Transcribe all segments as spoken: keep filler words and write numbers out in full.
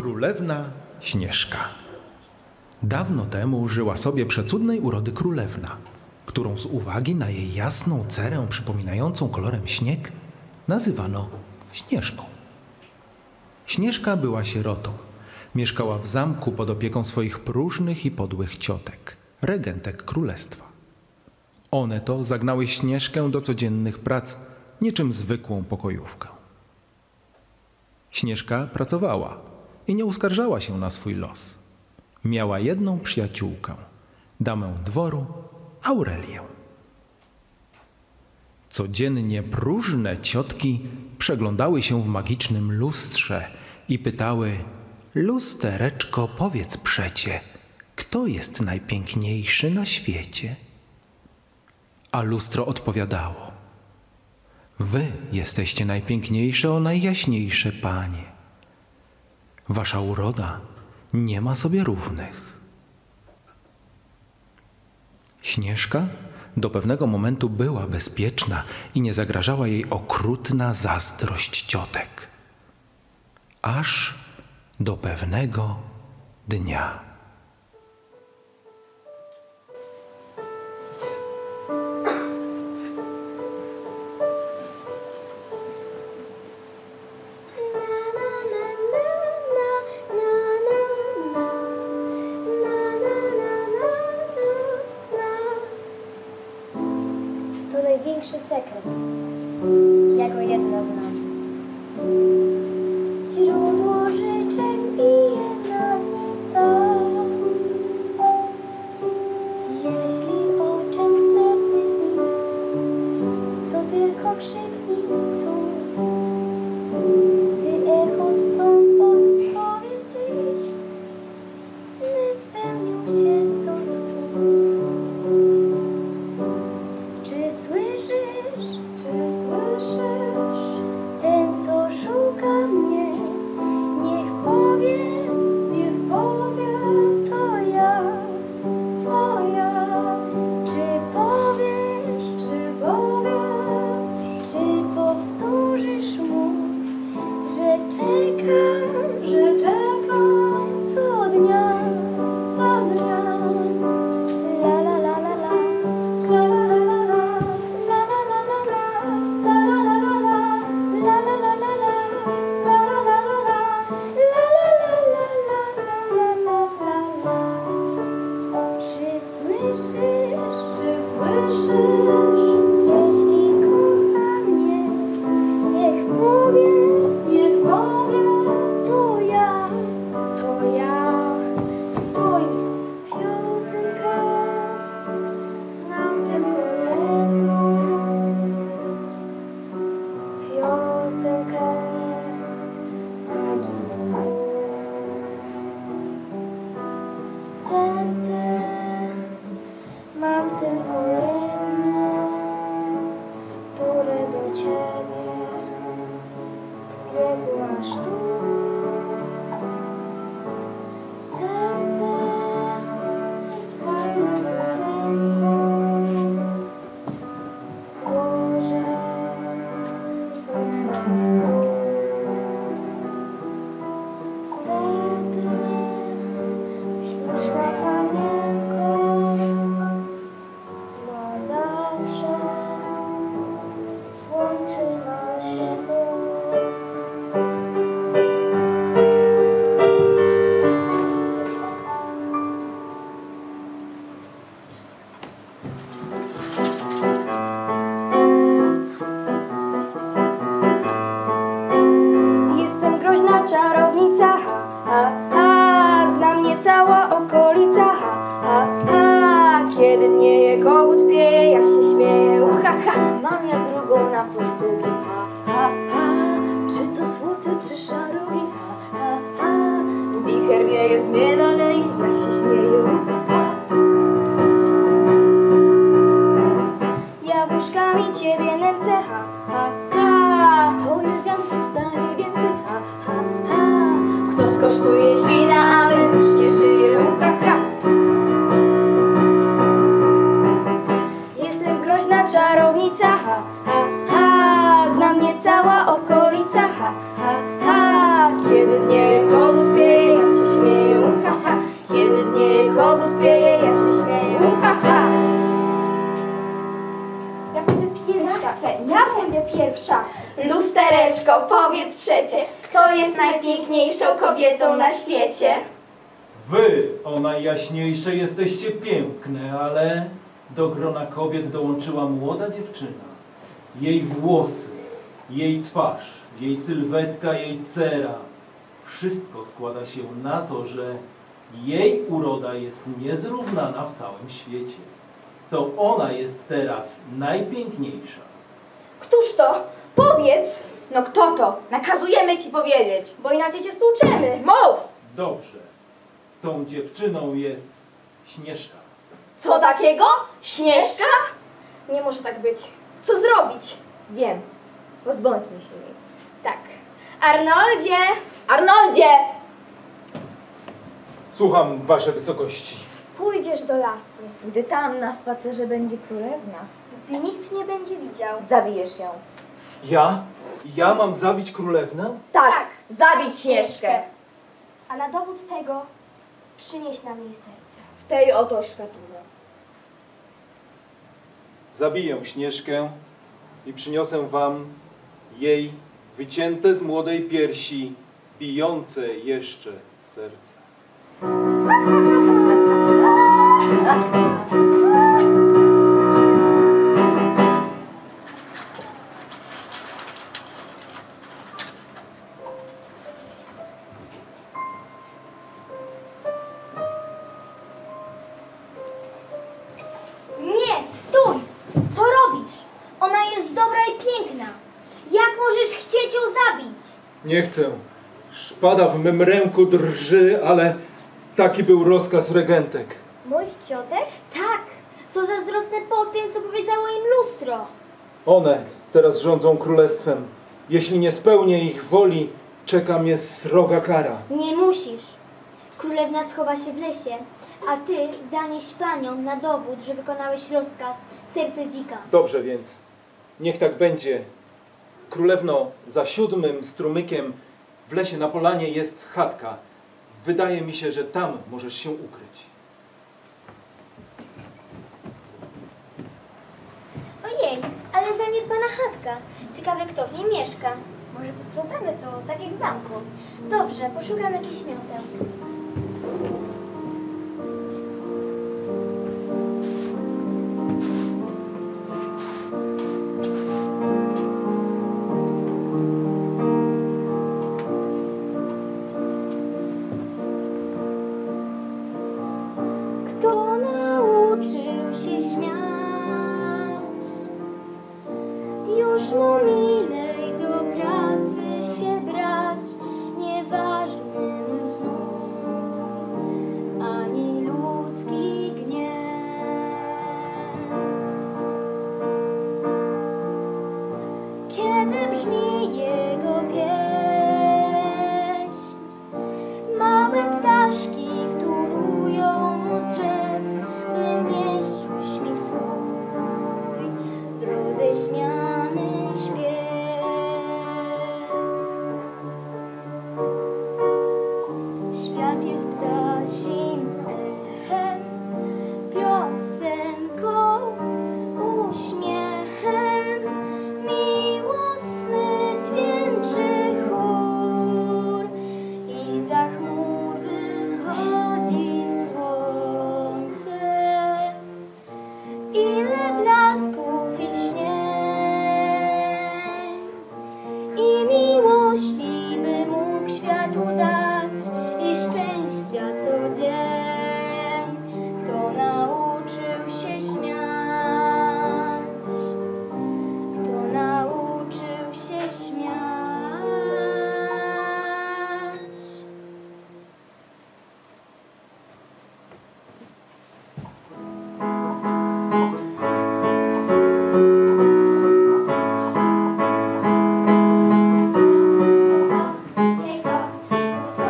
Królewna Śnieżka. Dawno temu żyła sobie przecudnej urody królewna, którą z uwagi na jej jasną cerę przypominającą kolorem śnieg nazywano Śnieżką. Śnieżka była sierotą. Mieszkała w zamku pod opieką swoich próżnych i podłych ciotek, regentek królestwa. One to zagnały Śnieżkę do codziennych prac, niczym zwykłą pokojówkę. Śnieżka pracowała i nie uskarżała się na swój los. Miała jedną przyjaciółkę, damę dworu, Aurelię. Codziennie próżne ciotki przeglądały się w magicznym lustrze i pytały: lustereczko, powiedz przecie, kto jest najpiękniejszy na świecie? A lustro odpowiadało: wy jesteście najpiękniejsze, o najjaśniejsze panie. Wasza uroda nie ma sobie równych. Śnieżka do pewnego momentu była bezpieczna i nie zagrażała jej okrutna zazdrość ciotek. Aż do pewnego dnia. To największy sekret. Ja go jedna znam. Źródło życzeń bije na dnie tam. Jeśli o czym serce śni, to tylko krzyknij tu. Ty echo stąd odpowiedz dziś. Sny spełnią się co tu. Czy słyszysz, czy słyszysz? Ten, co szuka mnie, niech powie, niech powie, to ja, to ja. Czy powiesz, czy powiesz, czy powtórzysz mu, że czekam, że czekam co dnia, co dnia. La la la la la, la la la la la. Czy słyszysz, czy słyszysz? Jeśli kocha mnie, niech powie, niech powie, to ja, to ja. Stój, piosenkę, znam tylko jedną piosenkę z magii słów. Serce mam tylko jedno, które do ciebie biegło aż tu. Serce razem z piosenką złożę u twoich stóp. Wtedy śliczna panienko na zawsze złączy nas ślub. Jestem groźna czarownica, a, a, zna mnie cała okolica, a, a, kiedy dnieje kogut pieje, ja się śmieję, ha, ha. Mam ja drugą na posługi, ha, ha, ha. Czy to złote, czy szarogi, ha, ha, ha. Wicher wieje z nieba leje, ja się śmieję, ha. Jabłuszkami ciebie nęcę, ha, ha, ha. To jest Janka, zdanie więcej, ha, ha, ha. Kto skosztuje świna, ale już nie żyje, ha, ha. Jestem groźna czarownica, ha, ha, ha. Zna mnie cała okolica, ha, ha, ha. Kiedy w niej kogut pieje, Lustereczko, powiedz przecie, kto jest najpiękniejszą kobietą na świecie? Wy, o najjaśniejsze, jesteście piękne, ale do grona kobiet dołączyła młoda dziewczyna. Jej włosy, jej twarz, jej sylwetka, jej cera. Wszystko składa się na to, że jej uroda jest niezrównana w całym świecie. To ona jest teraz najpiękniejsza. Któż to? Powiedz! No kto to? Nakazujemy ci powiedzieć. Bo inaczej cię stłuczemy. Mów! Dobrze, tą dziewczyną jest Śnieżka. Co takiego? Śnieżka? Nie może tak być. Co zrobić? Wiem. Pozbądźmy się jej. Tak. Arnoldzie! Arnoldzie! Słucham, wasze wysokości. Pójdziesz do lasu, Gdy tam na spacerze będzie królewna, gdy nikt nie będzie widział. zabijesz ją. Ja? Ja mam zabić królewnę? Tak, zabić Śnieżkę. A na dowód tego przynieś nam jej serce. W tej oto szkatule. Zabiję Śnieżkę i przyniosę wam jej wycięte z młodej piersi, bijące jeszcze serce. Nie, stój! Co robisz? Ona jest dobra i piękna. Jak możesz chcieć ją zabić? Nie chcę. Szpada w mym ręku drży, ale taki był rozkaz regentek. Moich ciotek? Tak. Są zazdrosne po tym, co powiedziało im lustro. One teraz rządzą królestwem. Jeśli nie spełnię ich woli, czeka mnie sroga kara. Nie musisz. Królewna schowa się w lesie, a ty zanieś paniom na dowód, że wykonałeś rozkaz serce dzika. Dobrze więc, niech tak będzie. Królewno, za siódmym strumykiem w lesie na polanie jest chatka. Wydaje mi się, że tam możesz się ukryć. Ojej, ale zaniedbana chatka. Ciekawe, kto w niej mieszka. Może posprzątamy to, tak jak w zamku. Dobrze, poszukam jakichś mioteł. Kto nauczył się śmiać? Już mu milej do pracy się brać, nieważny mu znów, ani ludzki gniew. Kiedy brzmi jego pieśń, małe ptaszki wtórują mu z drzew, by nieść uśmiech swój, roześmiany śpiew. Świat jest ptasim echem, piosenką, uśmiechem, miłosny dźwięczy chór i za chmur wychodzi słońce. Ile blasków i śnień i miłości, by mógł światu dać i szczęścia co dzień. Kto nauczył się śmiać? Kto nauczył się śmiać? Hejko,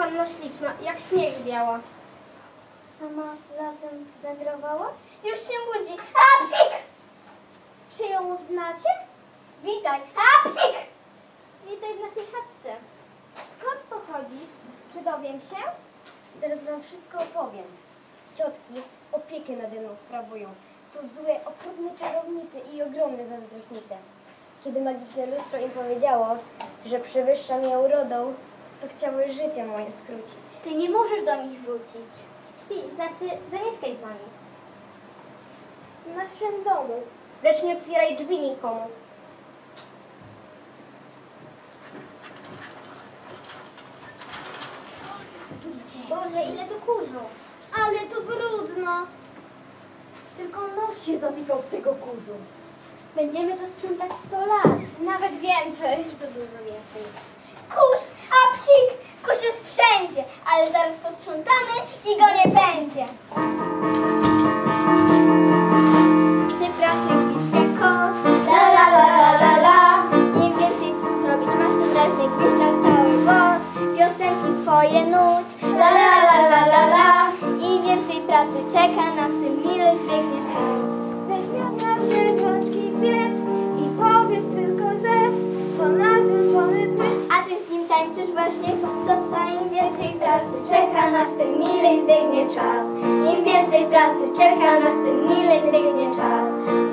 sama śliczna, jak śnieg biała. Sama lasem wędrowała? Już się budzi. A, psik! Czy ją znacie? Witaj. A, psik! Witaj w naszej chatce. Skąd pochodzisz? Czy dowiem się? Zaraz wam wszystko opowiem. Ciotki opiekę nade mną sprawują. To złe, okrutne czarownice i ogromne zazdrośnice. Kiedy magiczne lustro im powiedziało, że przewyższa mnie urodą, to chciały życie moje skrócić. Ty nie możesz do nich wrócić. Śpi, znaczy zamieszkaj z nami. W naszym domu. Lecz nie otwieraj drzwi nikomu. Boże, ile tu kurzu. Ale tu brudno. Tylko nos się zapikał w tego kurzu. Będziemy tu sprzątać sto lat. Nawet więcej. I to dużo więcej. Kurz, a psik! Kurz jest wszędzie, ale zaraz posprzątamy i go nie będzie. Przy pracy gwizdźcie kos, la la la la la la. Im więcej zrobić masz, tym raźniej gwizdź na cały głos. Piosenki swoje nuć, la la la la la la. Im więcej pracy czeka nas, tym mile zbiegnie czas. Weźmiemy nasze rączki dwie i powiedz tylko, że to narzeczony twój. A ty z nim tańczysz właśnie kupca, im więcej pracy czeka nas, tym milej zbiegnie czas. Im więcej pracy czeka nas, tym milej zbiegnie czas.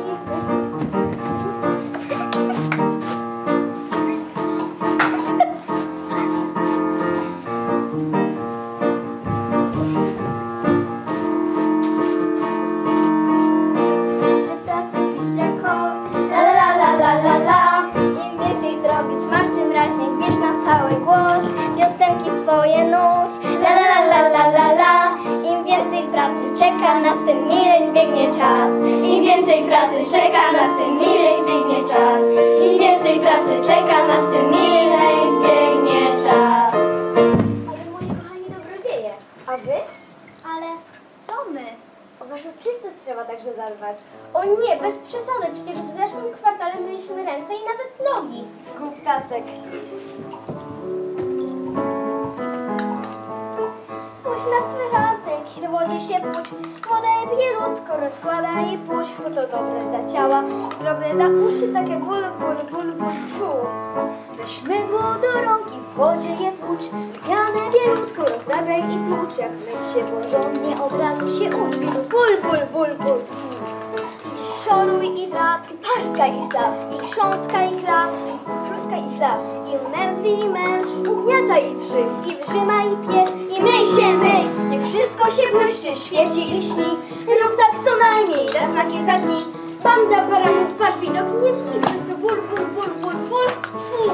Swoje nuć, la la la la la la. Im więcej pracy czeka nas, tym milej zbiegnie czas. Im więcej pracy czeka nas, tym milej zbiegnie czas. Im więcej pracy czeka nas, tym milej zbiegnie czas. Ale moi kochani dobrodzieje, a wy? Ale co my? O waszą czystość trzeba także zadbać. O nie, bez przesady, przecież w zeszłym kwartale myliśmy ręce i nawet nogi. Głuptasek. Spójrz na twarzantek, w wodzie się puć, wodę bielutko rozkłada i puść, bo to dobre dla ciała, dobre dla uszy, takie ból, ból, ból, ból, tfu. Weź mydło do rąki, w wodzie je puć, pianę bielutko rozrabiaj i tłucz, jak myć się porządnie, od razu się ucz, ból, ból, ból, ból, tfu. I szoruj i drap, i parskaj i sap, i krzątka i chlap, i pluskaj i chlap, i mędli i męcz, ugniataj i trzy, i wytrzymaj i piesz, i myj się, myj, niech wszystko się błyszczy, świeci i lśni, rób tak co najmniej raz na kilka dni. Banda baranów, wasz widok nie tli, wszyscy ból, ból, ból, ból, ból, fu.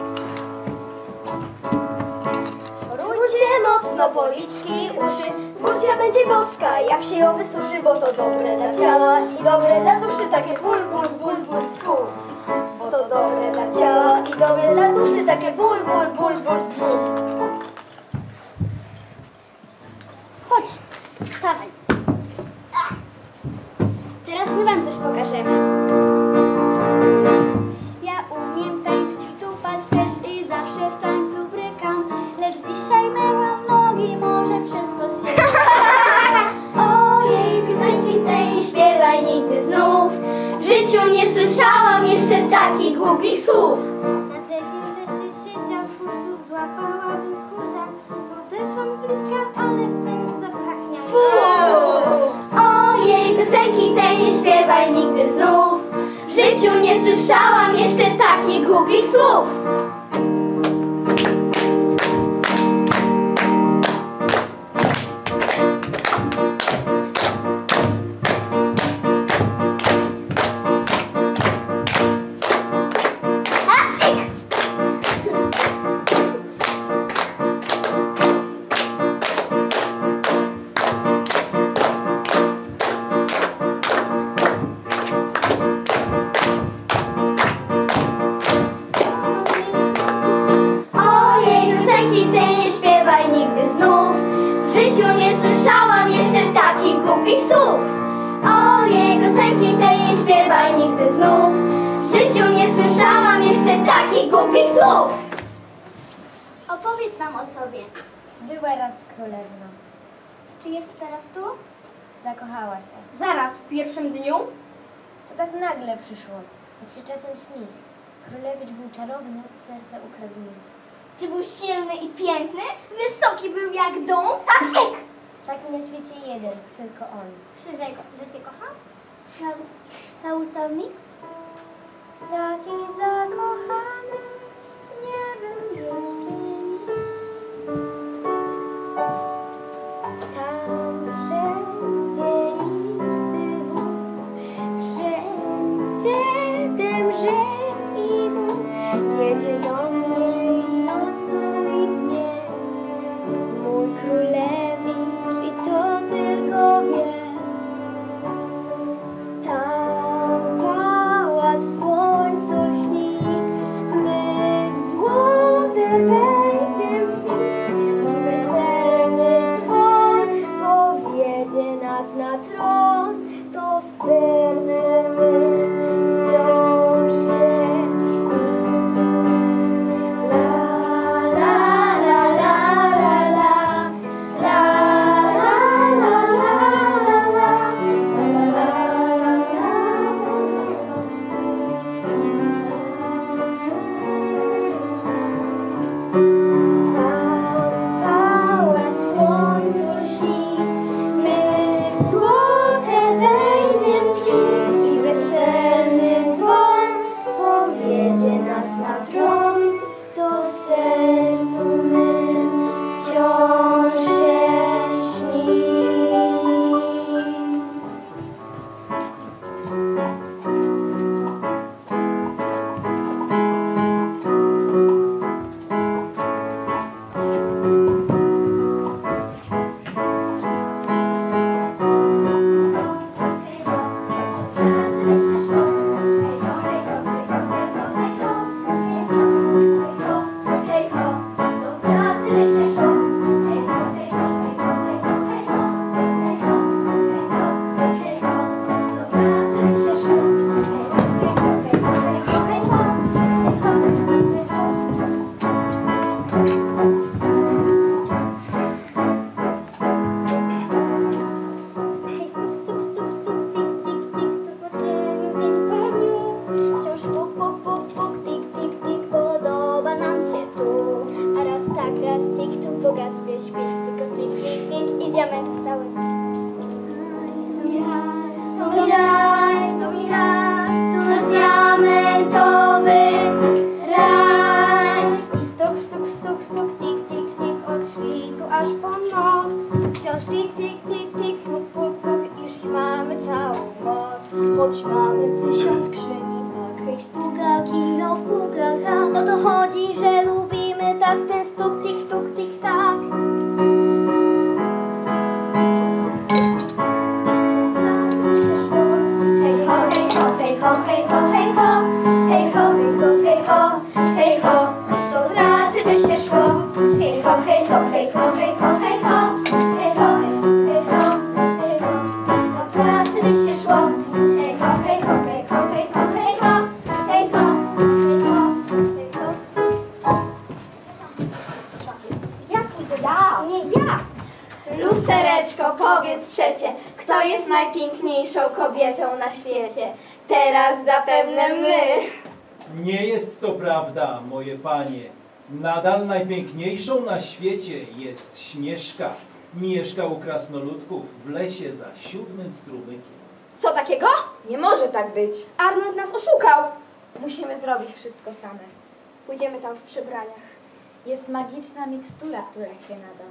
Szorujcie mocno policzki i uszy, bucia będzie boska, jak się ją wysuszy, bo to dobre dla ciała i dobre dla duszy, takie ból, ból, ból, ból, fu. Bo to dobre dla ciała i dobre dla duszy, takie ból, ból, ból, ból, fu. Chodź, wstawaj. Teraz my wam coś pokażemy. Ja umiem tańczyć i tupać też i zawsze w tańcu brykam, lecz dzisiaj myłam nogi, może przez to się ojej, piosenki tej nie śpiewaj nigdy znów. W życiu nie słyszałam jeszcze takich głupich słów. Na drzewie w lesie siedział tchórzu, złapałabym tchórza, podeszłam z bliska, ale pęd zapachniał. Fu! Ojej, piosenki tej nie śpiewaj nigdy znów. W życiu nie słyszałam jeszcze takich głupich słów. Opowiedz nam o sobie. Była raz królewną. Czy jest teraz tu? Zakochała się. Zaraz, w pierwszym dniu? To tak nagle przyszło, jak się czasem śni. Królewicz był czarowny, serce ukradł mi. Czy był silny i piękny? Wysoki był jak dom? A psiek! Taki na świecie jeden, tylko on. Krzyżej, że cię kochał? Całusał mi? Taki zakochany nie był jeszcze nic. Tam przez cienisty wód, przez siedem rzek i gór jedzie do mnie i nocą i dniem mój królewicz i to tylko wie. Tam pałac w słońcu lśni, my w złote wejdziemy drzwi i weselny dzwon powiedzie nas na tron, to w sercu mym wciąż się śni. La la la la la la la la la la la la. Tam pałac w słońcu lśni, my w złote wejdziemy drzwi i weselny dzwon powiedzie nas na tron, to w sercu mym wciąż się śni. Hej, stuk, stuk, stuk, stuk, tik, tik, tik, tu po cieniu, dzień po dniu. Wciąż puk, puk, puk, puk, tik, tik, tik, podoba nam się tu. A raz tak, raz tik, tu bogacz śpiew, śpiew, tylko tik, tik, tik i diament cały. To mi raj, to mi raj, to mi raj, to nasz diamentowy raj. I stuk, stuk, stuk, stuk, tik, tik, tik, od świtu aż po noc. Wciąż tik, tik, tik, tik, puk, puk, puk, już ich mamy całą moc. Choć mamy tysiąc skrzyni, tak, hej, stukaki, no pukaka. O to chodzi, że lubimy tak ten stuk, tik, tuk, tik, tak. Hej ho, hej ho, hej ho, hej ho, hej ho. Hej ho, hej ho, hej ho, hej ho. Do pracy by się szło. Hej ho, hej ho, hej ho, hej ho, hej ho. Hej ho, hej ho, hej ho. Do pracy by się szło. Hej ho, hej ho, hej ho, hej ho, hej ho. Hej ho, hej ho, hej ho. Jak mi to dał? Nie ja. Lustereczko, powiedz przecie, kto jest najpiękniejszą kobietą na świecie? Teraz zapewne my. Nie jest to prawda, moje panie. Nadal najpiękniejszą na świecie jest Śnieżka. Mieszka u krasnoludków w lesie za siódmym strumykiem. Co takiego? Nie może tak być. Arnold nas oszukał. Musimy zrobić wszystko same. Pójdziemy tam w przebraniach. Jest magiczna mikstura, która się nada.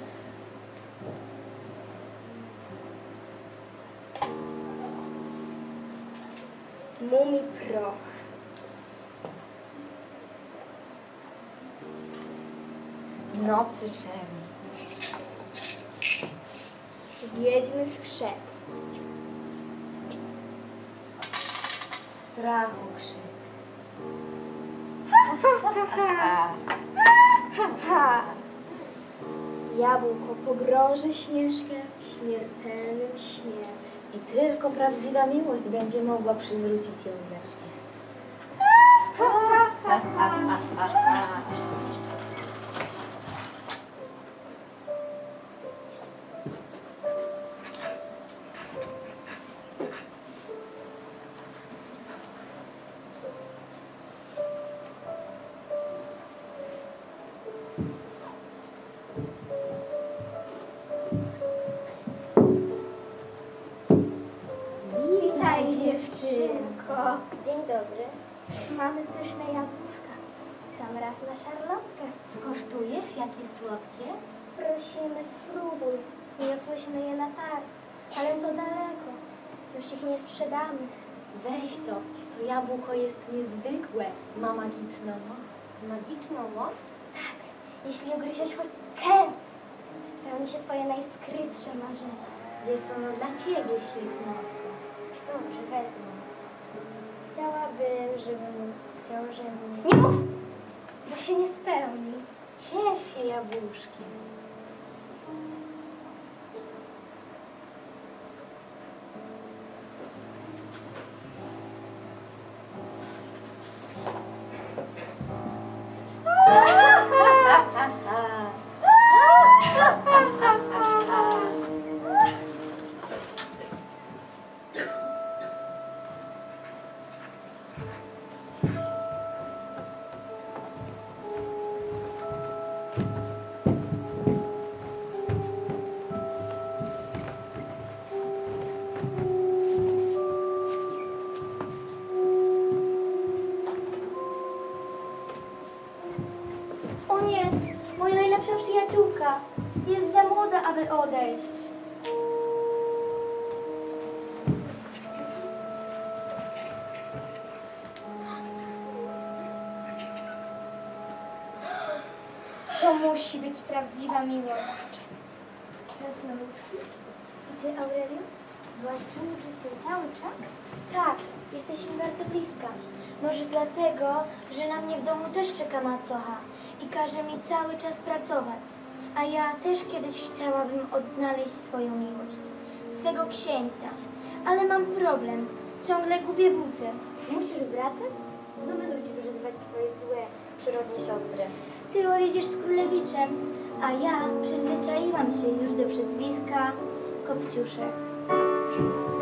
Mumi proch. Nocy czerni. Wiedźmy skrzep. Strachu krzyk. Ha! Jabłko pogrąży Śnieżkę w śmiertelnym śnie. I tylko prawdziwa miłość będzie mogła przywrócić ją na świat. O, dzień dobry. Mamy pyszne jabłuszka. W sam raz na szarlotkę. Skosztujesz, jakie słodkie? Prosimy, spróbuj. Niosłyśmy je na targ, ale to daleko. Już ich nie sprzedamy. Weź to, to jabłko jest niezwykłe. Ma magiczną moc. Magiczną moc? Tak, jeśli ugryziesz choć kęs, spełni się twoje najskrytsze marzenie. Jest ono dla ciebie, śliczne oko. Dobrze, wezmę. Chciałabym, żeby mój książę mnie... Nie mów! Bo się nie spełni. Ciesz się jabłuszkiem. O nie, moja najlepsza przyjaciółka jest za młoda, aby odejść. To musi być prawdziwa miłość. Krasnoludki? I ty, Aurelio? Byłaś przy mnie przez ten cały czas? Tak, jesteśmy bardzo bliska. Może dlatego, że na mnie w domu też czeka macocha i każe mi cały czas pracować. A ja też kiedyś chciałabym odnaleźć swoją miłość, swego księcia. Ale mam problem. Ciągle gubię buty. Musisz wracać? No będą ci wyzywać twoje złe, przyrodnie siostry. Ty odjedziesz z królewiczem, a ja przyzwyczaiłam się już do przezwiska Kopciuszek.